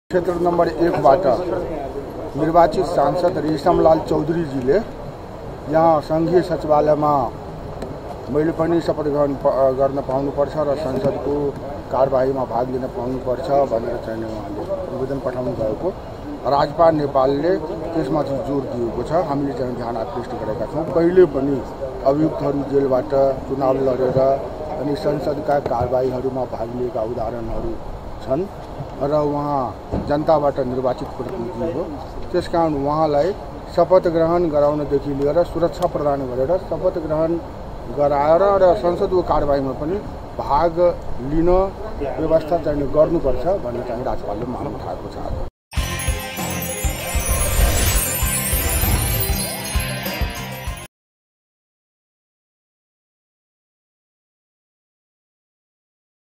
क्षेत्र नंबर 1 बाट निर्वाचित सांसद रेशमलाल चौधरी जी ले यहाँ संघीय सचिवालय में मैले पनि शपथ गर्न पाउनुपर्छ र संसदको कार्यवाहीमा भाग लिन पाउनुपर्छ भनेर चाहिँ उहाँले निवेदन पठाउनु भएको राज्यपाल नेपालले त्यसमाथि जोड दिएको छ। हामीले चाहिँ ध्यान आकृष्ट गरेका छौं। पहिले पनि अभियुक्तहरू जेलबाट चुनाव लडेर अनि संसदका कार्यवाहीहरूमा भाग लिएका उदाहरणहरू छन् र उहाँ जनताबाट निर्वाचित प्रतिनिधि हो। त्यसकारण उहाँलाई शपथ ग्रहण गराउनदेखि लिएर सुरक्षा प्रदान गरेर शपथ ग्रहण गराएर र संसदको कार्यवाहीमा पनि भाग लिन व्यवस्था चाहिँ गर्नुपर्छ भन्ने चाहिँ राज्यपालले माग उठाएको छ।